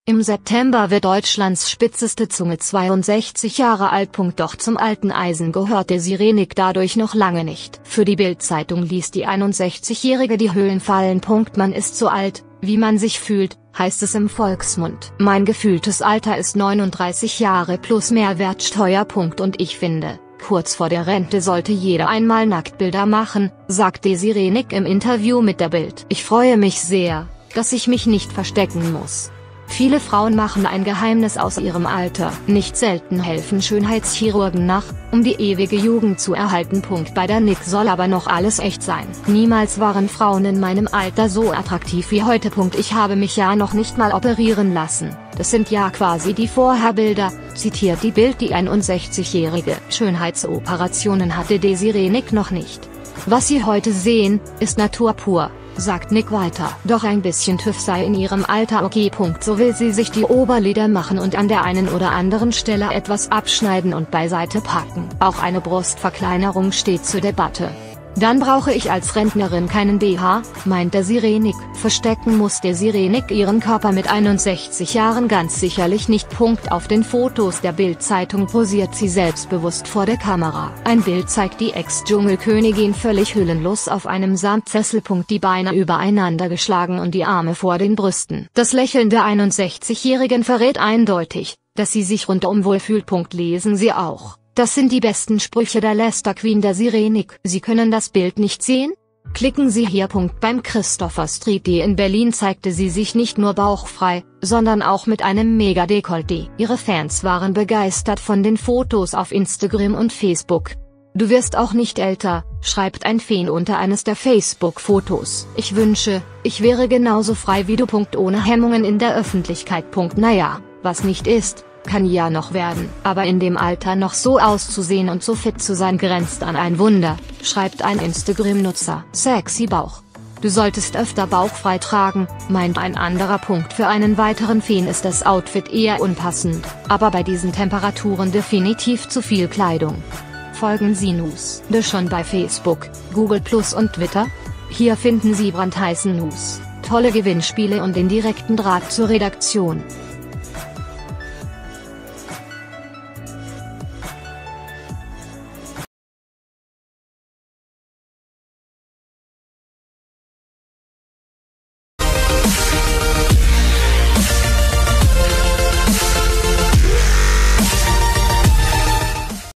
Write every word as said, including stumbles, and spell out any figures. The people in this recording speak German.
Im September wird Deutschlands spitzeste Zunge zweiundsechzig Jahre alt. Doch zum alten Eisen gehört Desiree Nick dadurch noch lange nicht. Für die Bild-Zeitung liest die einundsechzigjährige die Hüllen fallen. Man ist so alt, wie man sich fühlt, heißt es im Volksmund. Mein gefühltes Alter ist neununddreißig Jahre plus Mehrwertsteuer. Und ich finde, kurz vor der Rente sollte jeder einmal Nacktbilder machen, sagt Desiree Nick im Interview mit der Bild. Ich freue mich sehr, dass ich mich nicht verstecken muss. Viele Frauen machen ein Geheimnis aus ihrem Alter. Nicht selten helfen Schönheitschirurgen nach, um die ewige Jugend zu erhalten. Bei der Nick soll aber noch alles echt sein. Niemals waren Frauen in meinem Alter so attraktiv wie heute. Ich habe mich ja noch nicht mal operieren lassen. Das sind ja quasi die Vorherbilder, zitiert die Bild die einundsechzigjährige. Schönheitsoperationen hatte Desiree Nick noch nicht. Was Sie heute sehen, ist Natur pur, sagt Nick weiter. Doch ein bisschen TÜV sei in ihrem Alter okay. So will sie sich die Oberlider machen und an der einen oder anderen Stelle etwas abschneiden und beiseite packen. Auch eine Brustverkleinerung steht zur Debatte. Dann brauche ich als Rentnerin keinen B H, meint Desiree Nick. Verstecken muss Desiree Nick ihren Körper mit einundsechzig Jahren ganz sicherlich nicht. Auf den Fotos der Bild-Zeitung posiert sie selbstbewusst vor der Kamera. Ein Bild zeigt die Ex-Dschungelkönigin völlig hüllenlos auf einem Samtsessel. Die Beine übereinander geschlagen und die Arme vor den Brüsten. Das Lächeln der einundsechzigjährigen verrät eindeutig, dass sie sich rundum wohlfühlt. Lesen Sie auch: Das sind die besten Sprüche der Lester Queen Desiree Nick. Sie können das Bild nicht sehen? Klicken Sie hier. Beim Christopher Street Day in Berlin zeigte sie sich nicht nur bauchfrei, sondern auch mit einem Mega-Dekolleté. Ihre Fans waren begeistert von den Fotos auf Instagram und Facebook. Du wirst auch nicht älter, schreibt ein Fan unter eines der Facebook-Fotos. Ich wünsche, ich wäre genauso frei wie du. Ohne Hemmungen in der Öffentlichkeit. Naja, was nicht ist, kann ja noch werden. Aber in dem Alter noch so auszusehen und so fit zu sein grenzt an ein Wunder, schreibt ein Instagram-Nutzer. Sexy Bauch. Du solltest öfter bauchfrei tragen, meint ein anderer. Für einen weiteren Fan ist das Outfit eher unpassend, aber bei diesen Temperaturen definitiv zu viel Kleidung. Folgen Sie News schon bei Facebook, Google Plus und Twitter? Hier finden Sie brandheißen News, tolle Gewinnspiele und den direkten Draht zur Redaktion.